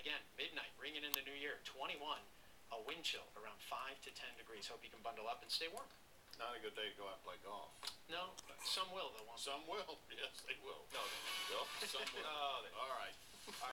again, midnight, bringing in the new year, 21, a wind chill around 5 to 10 degrees. Hope you can bundle up and stay warm. Not a good day to go out and play golf. No, some will, though, won't Some will. Yes, they will. No, they won't. Well, some will. All right.